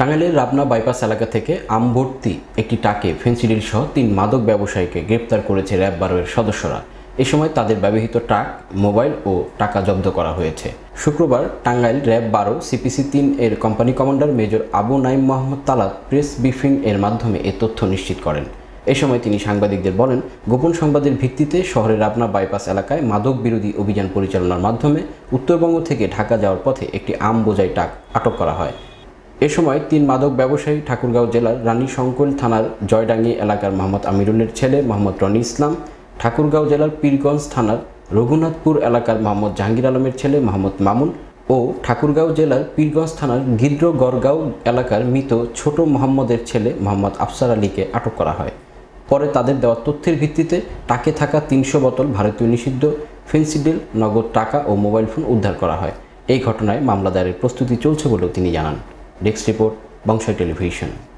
টাঙ্গাইলের রাবনা বাইপাস এলাকা থেকে আমভর্তি একটি ট্রাকে ফেনসিডিল সহ 3 মাদক ব্যবসায়ীকে গ্রেপ্তার করেছে র্যাব 12 এর সদস্যরা। এ সময় তাদের ব্যবহৃত ট্রাক, মোবাইল ও টাকা জব্দ করা হয়েছে। শুক্রবার টাঙ্গাইল র্যাব 12 সিপিসি 3 এর company commander major Abu Naim Mohammad Talat press briefing এর মাধ্যমে এ তথ্য নিশ্চিত করেন। এ সময় তিনি সাংবাদিকদের বলেন, গোপন সংবাদের ভিত্তিতে শহরের রাবনা বাইপাস এলাকায় মাদক বিরোধী অভিযান পরিচালনার মাধ্যমে উত্তরবঙ্গ থেকে ঢাকা যাওয়ার পথে একটি আম বোঝাই ট্রাক আটক করা হয়। এ সময় 3 মাদক ব্যবসায়ী ঠাকুরগাঁও জেলার রানীশঙ্কৈল থানার জয়ডাঙ্গি এলাকার মোহাম্মদ আমিরুলের ছেলে মোহাম্মদ রনি ইসলাম, ঠাকুরগাঁও জেলার পীরগঞ্জ থানার রঘুনাথপুর এলাকার মোহাম্মদ জাহাঙ্গীর আলমের ছেলে মোহাম্মদ মামুন ও ঠাকুরগাঁও জেলার পীরগঞ্জ থানার গিদ্রগড়গাঁও এলাকার মৃত ছোট মোহাম্মদের ছেলে মোহাম্মদ আফসার আলীকে আটক করা হয়। পরে তাদের দেওয়া তথ্যের ভিত্তিতে ট্রাকে থাকা 300 বোতল ভারতীয় নিষিদ্ধ ফেনসিডিল, নগদ টাকা ও মোবাইল ফোন উদ্ধার করা হয়। এই ঘটনায় মামলা দায়েরের প্রস্তুতি চলছে বলেও তিনি জানান। Desk report, Bangshai television.